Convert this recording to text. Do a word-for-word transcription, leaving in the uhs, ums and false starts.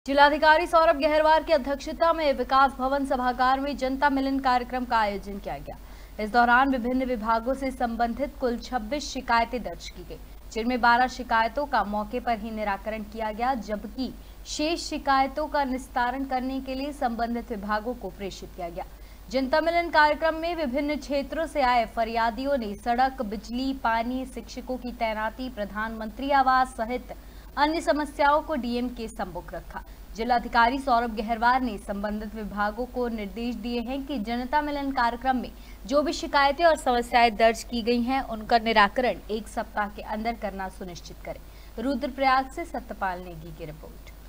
जिलाधिकारी सौरभ गहरवार की अध्यक्षता में विकास भवन सभागार में जनता मिलन कार्यक्रम का आयोजन किया गया। इस दौरान विभिन्न विभागों से संबंधित कुल छब्बीस शिकायतें दर्ज की गई, जिनमें बारह शिकायतों का मौके पर ही निराकरण किया गया, जबकि शेष शिकायतों का निस्तारण करने के लिए संबंधित विभागों को प्रेषित किया गया। जनता मिलन कार्यक्रम में विभिन्न क्षेत्रों से आए फरियादियों ने सड़क, बिजली, पानी, शिक्षकों की तैनाती, प्रधानमंत्री आवास सहित अन्य समस्याओं को डीएम के सम्मुख रखा। जिलाधिकारी सौरभ गहरवार ने संबंधित विभागों को निर्देश दिए हैं कि जनता मिलन कार्यक्रम में जो भी शिकायतें और समस्याएं दर्ज की गई हैं, उनका निराकरण एक सप्ताह के अंदर करना सुनिश्चित करें। रुद्रप्रयाग से सत्यपाल नेगी की रिपोर्ट।